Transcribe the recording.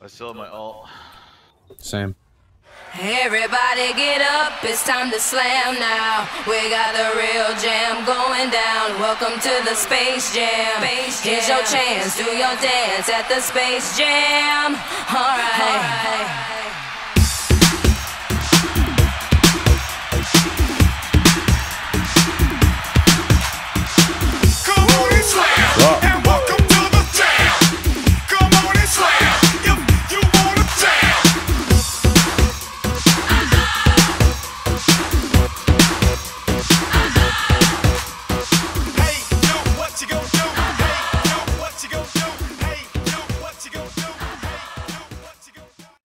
I still have my ult. Same. Everybody get up, it's time to slam now. We got the real jam going down. Welcome to the Space Jam. Here's your chance, do your dance at the Space Jam. Alright.